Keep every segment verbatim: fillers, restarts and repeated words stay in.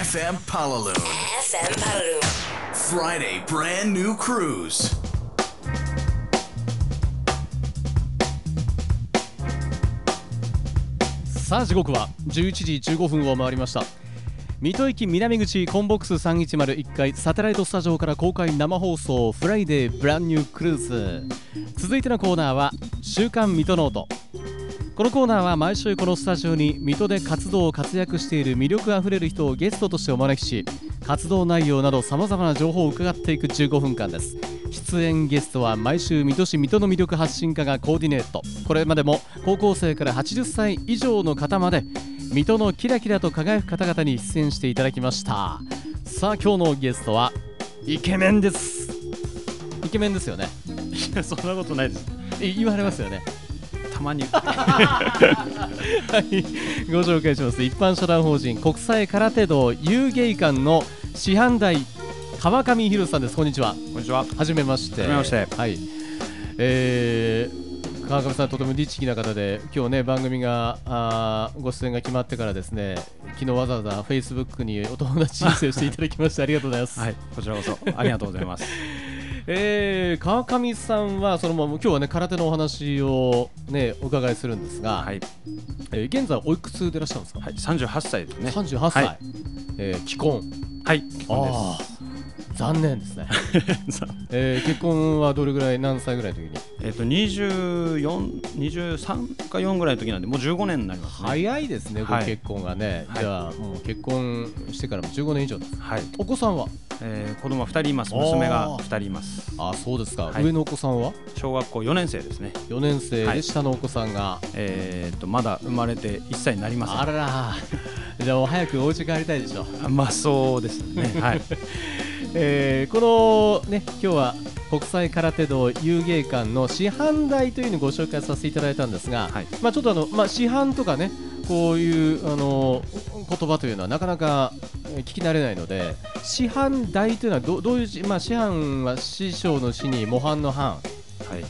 エフエム Palaloon. エフエム Palaloon. Friday brand new cruise. さあ時刻はじゅういちじじゅうごふんを回りました。水戸駅南口コンボックスさんいちまるいっかいサテライトスタジオから公開生放送フライデーブランニュークルーズ。続いてのコーナーは週刊水戸ノート。このコーナーは毎週このスタジオに水戸で活動活躍している魅力あふれる人をゲストとしてお招きし、活動内容などさまざまな情報を伺っていくじゅうごふんかんです。出演ゲストは毎週水戸市水戸の魅力発信課がコーディネート。これまでも高校生からはちじゅっさい以上の方まで水戸のキラキラと輝く方々に出演していただきました。さあ今日のゲストはイケメンです。イケメンですよね。 いやそんなことないです。 言われますよね。 たまにはい、ご紹介します。一般社団法人国際空手道遊芸館の師範代川上博さんです。こんにちは。 こんにちは。 はじめまして。 はじめまして。 はい、えー、川上さんとても律儀な方で、今日ね番組があご出演が決まってからですね、昨日わざわざ Facebook にお友達申請していただきましてありがとうございます。 はい、こちらこそありがとうございます。 えー、川上さんはそのまま今日はね空手のお話をねお伺いするんですが、はい、えー、現在おいくつでいらっしゃるんですか？ はい、さんじゅうはっさいですね。 さんじゅうはっさい、はい、えー、既婚。 はい、既婚です。 残念ですね。えー、結婚はどれぐらい、何歳ぐらいの時に？ えっとにじゅうよん、にじゅうさんかよんぐらいの時なんで、もうじゅうごねんになりますね。 早いですね、ご結婚がね。 はい、 じゃあもう結婚してからもじゅうごねん以上です。 はい。 お子さんは？ えー、子供はふたりいます。娘がふたりいます。 あ、そうですか。 はい、 上のお子さんは？ 小学校よねんせいですね。 よねんせいで、 はい、 下のお子さんが、 えー、っとまだ生まれていっさいになります。 あららじゃあもう早くお家帰りたいでしょ。 まあそうですね。はい。 えー、このね今日は国際空手道遊芸館の師範代というのをご紹介させていただいたんですが、はい、まあちょっとあのまあ師範とかねこういうあの言葉というのはなかなか聞き慣れないので、師範代というのは ど, どういう字、まあ師範は師匠の師に模範の範、はい、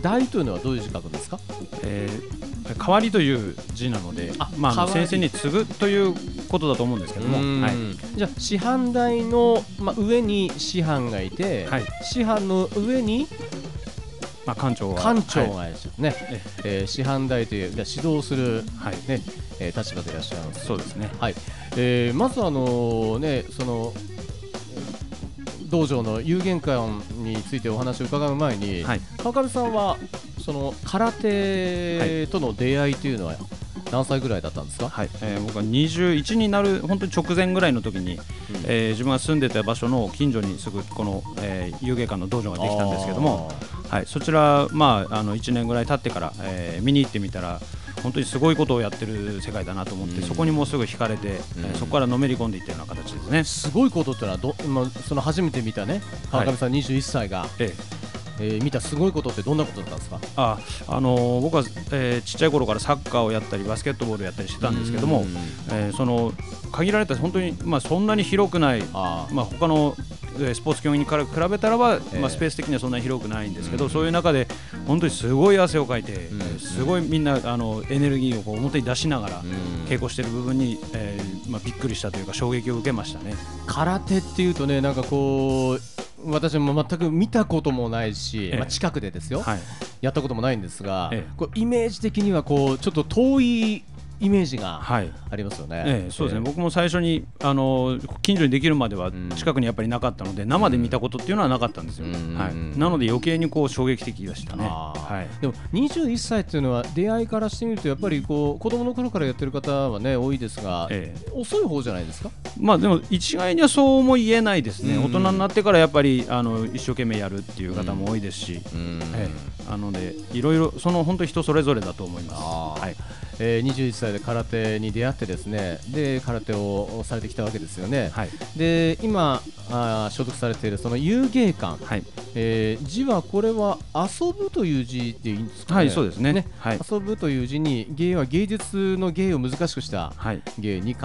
代というのはどういう字書くんですか？ えー、代わりという字なので、あ、まあ、先生に継ぐということだと思うんですけども、はい、 じゃあ師範代の、まあ、上に師範がいて、はい、師範の上に、 まあ、館長が館長がいらっしゃるね、はい、えー、師範代という指導する、はいねえー、立場でいらっしゃいます。 そうですね、 はい、えー、まずあのー、ねその道場の遊芸館についてお話を伺う前に、はい、川上さんはその空手との出会いというのは何歳ぐらいだったんですか？ はい、えー、僕はにじゅういちになる本当に直前ぐらいの時に、うん、えー、自分が住んでた場所の近所にすぐこの、えー、遊芸館の道場ができたんですけども、はい、そちら、まあ、あのいちねんぐらい経ってから、えー、見に行ってみたら本当にすごいことをやってる世界だなと思って、うん、そこにもうすぐ惹かれて、うん、えー、そこからのめり込んでいったような形ですね。 すごいことってのはど、まあ、その初めて見たね川上さんにじゅういっさいが、はい、えええー、見たすごいことってどんなことだったんですか？ あ、あのー、僕は、えー、ちっちゃい頃からサッカーをやったりバスケットボールをやったりしてたんですけども、えー、その限られた本当に、まあ、そんなに広くない、あ、まあ、他のスポーツ競技に比べたらば、えーまあ、スペース的にはそんなに広くないんですけど、うん、そういう中で本当にすごい汗をかいて、うん、すごいみんなあのエネルギーをこう表に出しながら稽古している部分に、えーまあ、びっくりしたというか衝撃を受けましたね。 空手っていうとね、なんかこう私も全く見たこともないし、ええ、まあ、近くでですよ、はい、やったこともないんですが、ええ、こうイメージ的にはこうちょっと遠いイメージがありますよね。はい、 ええ、そうですね、ええ、僕も最初にあの近所にできるまでは近くにやっぱりなかったので、うん、生で見たことっていうのはなかったんですよ。うん、はい、なので余計にこう衝撃的でしたね。はい、 でもにじゅういっさいっていうのは出会いからしてみるとやっぱりこう子供の頃からやってる方はね多いですが、ええ、遅い方じゃないですか？ まあでも一概にはそうも言えないですね。うん、大人になってからやっぱりあの一生懸命やるっていう方も多いですし、うん、ええ、なのでいろいろその本当に人それぞれだと思います。はい、 えー、にじゅういっさいで空手に出会ってですね、で空手をされてきたわけですよね。はい、で今あ所属されているその遊芸館、はい、えー、字はこれは遊ぶという字でいいんですかね？ はい、そうですね。ね、 はい、遊ぶという字に芸は芸術の芸を難しくした芸に館、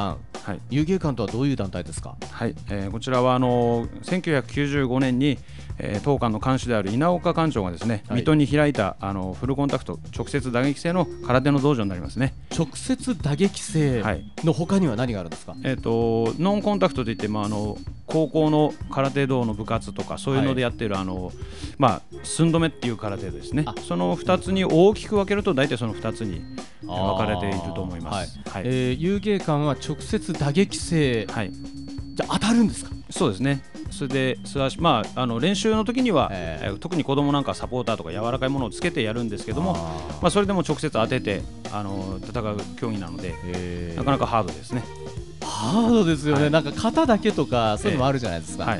はい、 遊芸館とはどういう団体ですか？ はい、えー、こちらはあのせんきゅうひゃくきゅうじゅうごねんに、えー、当館の館主である稲岡館長がですね、はい、水戸に開いたあのフルコンタクト直接打撃制の空手の道場になりますね。 直接打撃制の他には何があるんですか？はい、 えー、とノンコンタクトといって、まあ、あの高校の空手道の部活とかそういうのでやってる、はい、あのまあ、寸止めっていう空手ですね。そのふたつに大きく分けると大体そのふたつに分かれていると思います。 はいはい、えー、遊芸館は直接打撃制、はい、じゃあ当たるんですか？ そうですね。それでまあ、あの練習の時には、えー、特に子供なんかサポーターとか柔らかいものをつけてやるんですけども、あ、まあ、それでも直接当ててあの戦う競技なので、えー、なかなかハードですね。 ハードですよね、はい、なんか肩だけとかそういうのもあるじゃないですか、えーはい、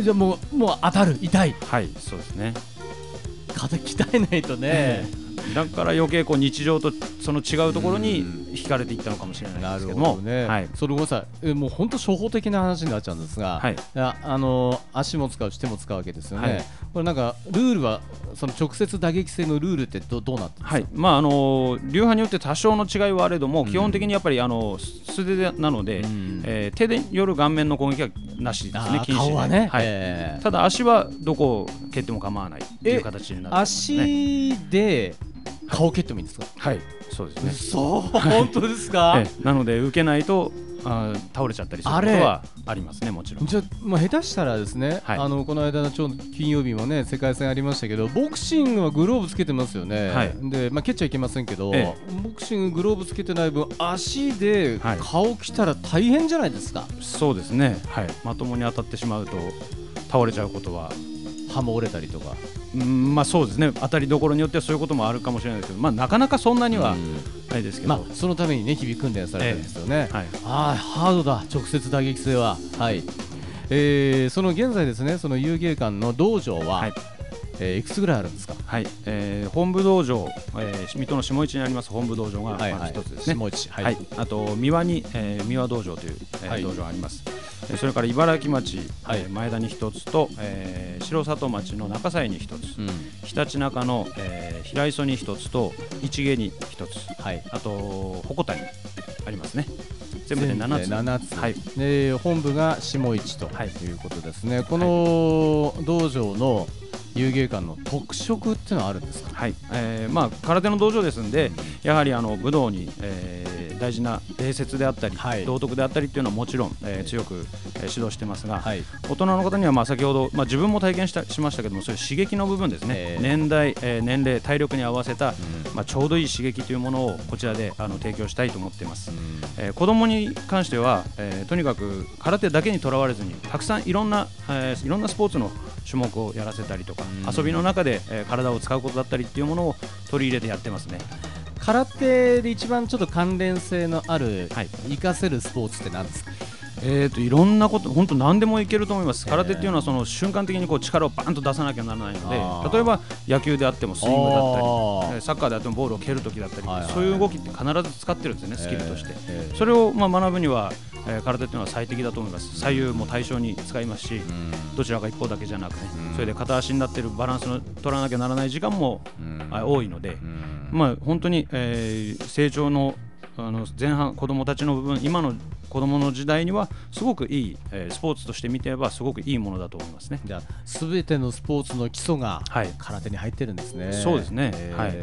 じゃあもう、もう当たる、痛い、 はい、そうですね。 肩鍛えないとねだから余計こう日常とその違うところに惹かれていったのかもしれないですけども、 どね、はい、それごめんなさい、もう本当初歩的な話になっちゃうんですが、はい、ああの足も使うし手も使うわけですよね、はい、これなんかルールはその直接打撃制のルールって ど, どうなってますか？はい、まああの流派によって多少の違いはあれども、うん、基本的にやっぱりあの素手でなので、うん、えー、手でよる顔面の攻撃はなしですね。禁止で、 顔はね、 はい、 えー、 ただ足はどこを蹴っても構わないという形になってますね。 足で顔蹴ってもいいんですか？ はい、そうですね。 そう本当ですか？ ええ、なので受けないとあ倒れちゃったりすることはありますね。もちろん。 じゃあ、まあ、下手したらですね、はい、あのこの間のちょうど金曜日もね世界戦ありましたけど、ボクシングはグローブつけてますよね、はい、で、まあ、蹴っちゃいけませんけど、ええ、ボクシンググローブつけてない分足で顔来たら大変じゃないですか？はい、 そうですね、はい、まともに当たってしまうと倒れちゃうことは、 歯も折れたりとか、 うん、まあそうですね、当たりどころによってはそういうこともあるかもしれないですけど、まあ、なかなかそんなにはないですけど、 まあ、そのためにね日々訓練されてるんですよね、ええ、はい、あハードだ直接打撃制は、はい、えー、その現在ですね、その遊芸館の道場は、はい、えー、いくつぐらいあるんですか？ はい、えー、本部道場、えー、水戸の下市にあります本部道場がまず一つですね。 下市、はい、 はい、あと三輪に、えー、三輪道場という、えーはい、道場があります。それから茨城町、はい、前田に一つと、えー、城里町の中西に一つ、うん、ひたちなかの、えー、平磯に一つと市毛に一つ、はい、あと鉾田にありますね。全部でななつ、 ななつ、はい、で本部が下市ということですね、はい、この道場の遊芸館の特色っていうのはあるんですか？ はい、えーまあ、空手の道場ですので、やはりあの武道に、えー、大事な礼節であったり、はい、道徳であったりっていうのはもちろん、えー、強く、えー、指導してますが、はい、大人の方にはまあ先ほど、まあ、自分も体験したしましたけども、そういう刺激の部分ですね、えー、年代、えー、年齢、体力に合わせた、うん、まあ、ちょうどいい刺激というものをこちらであの提供したいと思っています、うん、えー、子どもに関しては、えー、とにかく空手だけにとらわれずにたくさんいろんな、えー、いろんなスポーツの種目をやらせたりとか、うん、遊びの中で、えー、体を使うことだったりっていうものを取り入れてやってますね。 空手で一番ちょっと関連性のある、はい、活かせるスポーツって何ですか？ えーといろんなこと、本当何でもいけると思います。空手っていうのはその瞬間的にこう力をバーンと出さなきゃならないので、例えば野球であってもスイングだったり、サッカーであってもボールを蹴るときだったり、はいはい、そういう動きって必ず使ってるんですよね、スキルとして。えー、それをまあ学ぶには、えー、空手っていうのは最適だと思います。左右も対称に使いますし、どちらか一方だけじゃなくね、それで片足になってるバランスの取らなきゃならない時間も多いので、まあ本当に、えー、成長のあの前半子どもたちの部分、今の子どもの時代にはすごくいい、えー、スポーツとして見てればすごくいいものだと思いますね。 じゃあ全てのスポーツの基礎が空手に入ってるんですね。はい、 そうですね、えーはい、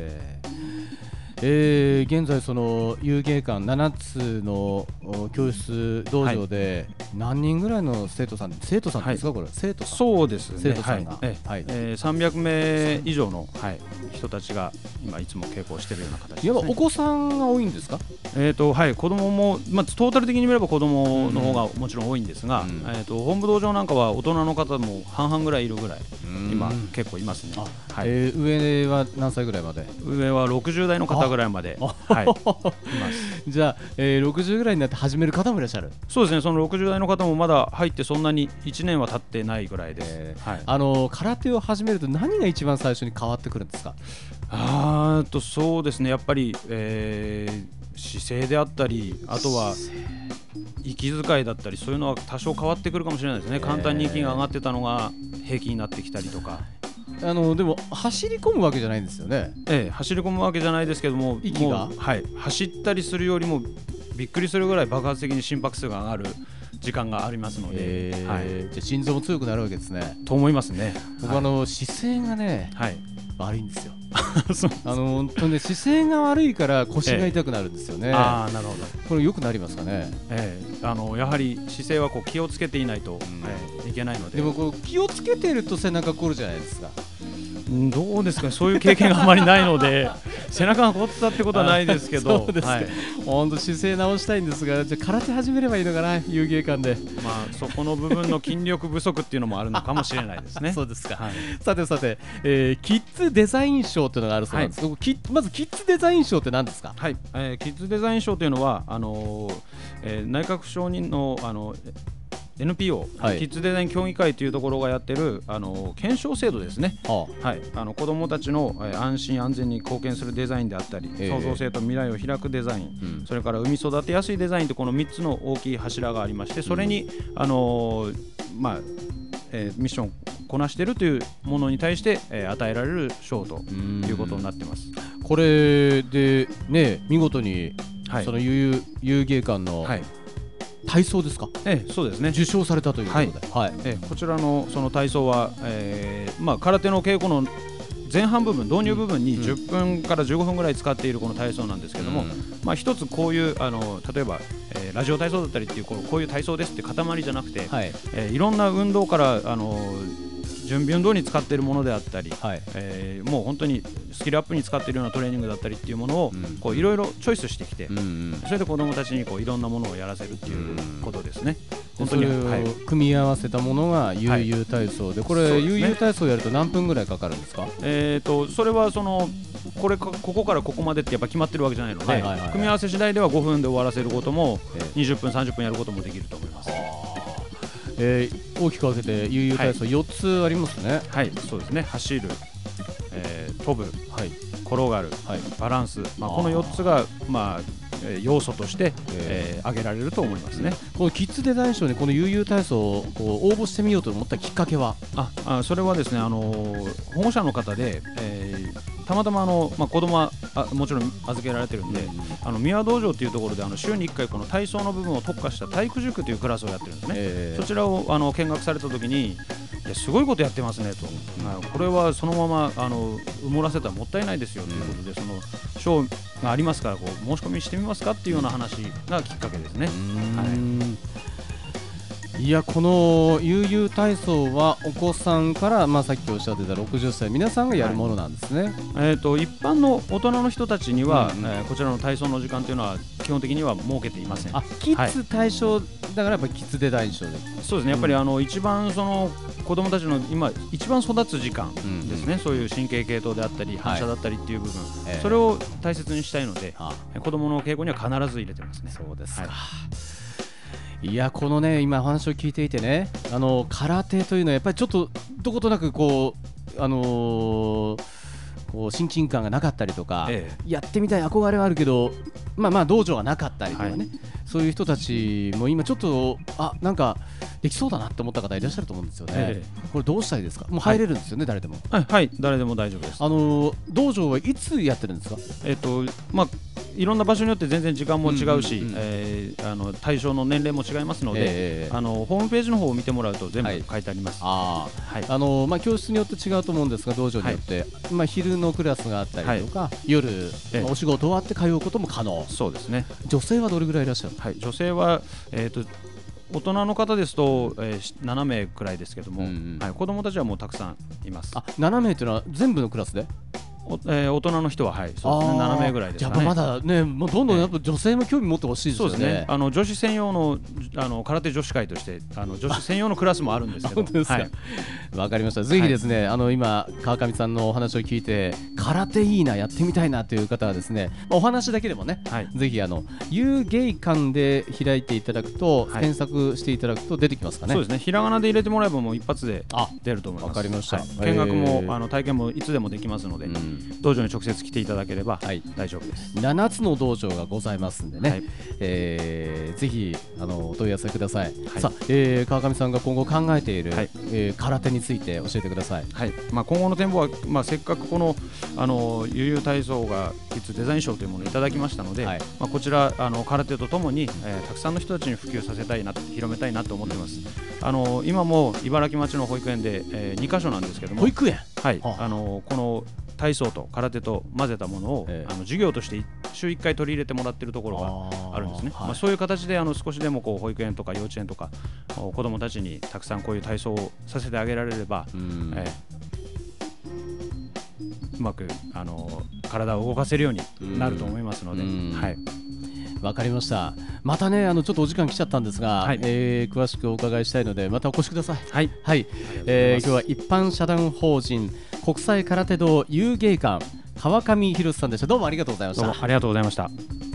えー、現在その遊芸館ななつの教室道場で何人ぐらいの生徒さん、生徒さんですか、はい、これ生徒さん、 そうですね、 生徒さんが、はいえはいえー、さんびゃくめい以上の、はい、人たちが今いつも稽古をしているような形ですね。 やっぱお子さんが多いんですか？ えーとはい、子供も、まあ、トータル的に見れば子供の方がもちろん多いんですが、うん、えーと本部道場なんかは大人の方も半々ぐらいいるぐらい今結構いますね。 はい、えー、上は何歳ぐらいまで？ 上はろくじゅう代の方ぐらいまで、はい、いますじゃあ、えー、ろくじゅうぐらいになって始める方もいらっしゃる？ そうですね、そのろくじゅう代の方もまだ入ってそんなにいちねんは経ってないぐらいです。えーはい、 あの空手を始めると何が一番最初に変わってくるんですか？ あーとそうですね、やっぱり、えー、姿勢であったり、あとは息遣いだったり、そういうのは多少変わってくるかもしれないですね。簡単に息が上がってたのが平気になってきたりとか。 あのでも走り込むわけじゃないんですよね。 ええ、走り込むわけじゃないですけども、 息がもう、はい、走ったりするよりもびっくりするぐらい爆発的に心拍数が上がる時間がありますので、 えーはい、 じゃあ心臓も強くなるわけですね。 と思いますね。 僕、はい、あの姿勢がね、はい、悪いんですよ。あの本当ね、姿勢が悪いから腰が痛くなるんですよね。えー、 あー、なるほど。 これ良くなりますかね。 えー、あのやはり姿勢はこう気をつけていないと、うん、えー、いけないので。 でもこう気をつけてると背中凝るじゃないですか。 どうですか、そういう経験があまりないので背中が凝ったってことはないですけど、 そうですか、はい、本当姿勢直したいんですが、じゃあ空手始めればいいのかな、遊芸館で。 まあそこの部分の筋力不足っていうのもあるのかもしれないですね。 そうですか、 はい、 さてさて、えー、キッズデザイン賞というのがあるそうなんです、はい、キまずキッズデザイン賞って何ですか。 はい、えー、キッズデザイン賞というのはあのーえー、内閣承認の、あのエヌピーオー、はい、キッズデザイン協議会というところがやってるあの検証制度ですね。はあ、はい、あの子どもたちの、えー、安心安全に貢献するデザインであったり、えー、創造性と未来を開くデザイン、うん、それから産み育てやすいデザインと、このみっつの大きい柱がありまして、それに、うん、あのーまあえー、ミッションをこなしているというものに対して、えー、与えられる賞ということになってます。 これでね、見事に、はい、その遊芸館の、はい、体操ですか。 ええ、そうですね。 受賞されたということで、はいはい、 ええ、こちらのその体操は、えーまあ、空手の稽古の前半部分、導入部分にじゅっぷんからじゅうごふんぐらい使っているこの体操なんですけども、うん、まあ、一つこういうあの例えば、えー、ラジオ体操だったりっていうこう、こういう体操ですって塊じゃなくて、はい、えー、いろんな運動からあの準備運動に使っているものであったり、はい、えー、もう本当にスキルアップに使っているようなトレーニングだったりっていうものをこういろいろチョイスしてきて、うんうん、それで子どもたちにこういろんなものをやらせるっていうことですね。 本当に、はい、組み合わせたものが悠々体操で、これ、はい、悠々体操やると何分ぐらいかかるんですか。 えーとそれはそのこれかここからここまでってやっぱ決まってるわけじゃないので、はいはいはいはい、組み合わせ次第ではごふんで終わらせることも、えー、にじゅっぷんさんじゅっぷんやることもできると思います。 えー、大きく分けて悠々体操よっつありますね。 はい、はい、そうですね。走る、えー、飛ぶ、はい、転がる、はい、バランス、まあ、このよっつが、まあ、要素として、えー、挙げられると思いますね。 このキッズデザイン賞にこの悠々体操をこう応募してみようと思ったきっかけは。 ああそれはですね、あのー、保護者の方で、えーたまたまあの、まあ、子供はあもちろん預けられてるんで、うん、あの三輪道場というところであの週にいっかいこの体操の部分を特化した体育塾というクラスをやってるんですね。えー、そちらをあの見学されたときに、いやすごいことやってますねと、うん、これはそのままあの埋もらせたらもったいないですよということで、うん、その賞がありますからこう申し込みしてみますかっていうような話がきっかけですね。 はい、いやこの悠々体操はお子さんから、まあ、さっきおっしゃってたろくじゅっさい皆さんがやるものなんですね。はい、 えー、と一般の大人の人たちには、うんうん、えー、こちらの体操の時間というのは基本的には設けていません。 あ、キッズ対象だからやっぱりキッズデザイン賞で。 そうですね、やっぱりあの一番その子どもたちの今一番育つ時間ですね、うんうん、そういう神経系統であったり反射だったりっていう部分、はい、それを大切にしたいので、えー、子どもの稽古には必ず入れてますね。 そうですか。はい、いやこのね今話を聞いていてね、あの空手というのはやっぱりちょっとどことなくこうあのー、こう親近感がなかったりとか、ええ、やってみたい憧れはあるけど、まあまあ道場がなかったりとかね、はい、そういう人たちも今ちょっとあなんかできそうだなと思った方いらっしゃると思うんですよね。ええ、これどうしたらいいですか。もう入れるんですよね、はい、誰でも。 はい、はい、誰でも大丈夫です。 あのー、道場はいつやってるんですか。 えっとまあいろんな場所によって全然時間も違うし、あの対象の年齢も違いますので、えー、あのホームページの方を見てもらうと全部書いてあります。 はい、あ、はい、あのまあ、教室によって違うと思うんですが道場によって、はい、まあ、昼のクラスがあったりとか、はい、夜、えーまあ、お仕事終わって通うことも可能。 そうですね。 女性はどれぐらいいらっしゃる。 はい、女性は、えーと大人の方ですと、えー、ななめいくらいですけども、うんうん、はい、子供たちはもうたくさんいます。 あ、ななめいというのは全部のクラスで。 おえー、大人の人は、はい、そうですね、ななめいぐらいですかね。 やっぱまだね、もうどんどんやっぱ女性も興味持ってほしいですよね。そうですね。 あの女子専用の、あの空手女子会としてあの女子専用のクラスもあるんですけど。 本当ですか。はい、わかりました。ぜひですね、はい、あの今川上さんのお話を聞いて空手いいなやってみたいなという方はですね、お話だけでもね、はい、ぜひあの遊芸館で開いていただくと、はい、検索していただくと出てきますかね。 そうですね。ひらがなで入れてもらえばもう一発で出ると思います。 わかりました。はい、 見学も、あの体験もいつでもできますので。うん、 道場に直接来ていただければはい、 大丈夫です。 ななつの道場がございますんでね、はい、えー、ぜひあのお問い合わせください。はい、さあ、えー、川上さんが今後考えている、はい、えー、空手について教えてください。 はい、まあ、今後の展望は、まあ、せっかくこのあのゆうゆう体操がキッズデザイン賞というものをいただきましたので、はい、まあ、こちらあの空手とともに、えー、たくさんの人たちに普及させたいな、広めたいなと思っています。あの今も茨城町の保育園で、えー、にか所なんですけども、 保育園、 はい、あのこの体操と空手と混ぜたものを、えー、あの授業として週いっかい取り入れてもらっているところがあるんですね。あ、はい、まあ、そういう形であの少しでもこう保育園とか幼稚園とか子どもたちにたくさんこういう体操をさせてあげられれば、えー、うまくあの体を動かせるようになると思いますので、はい、 わかりました。またね、あのちょっとお時間来ちゃったんですが、はい、えー、詳しくお伺いしたいのでまたお越しください。はい、はい、えー、今日は一般社団法人国際空手道遊芸館川上博さんでした。どうもありがとうございました。 どうもありがとうございました。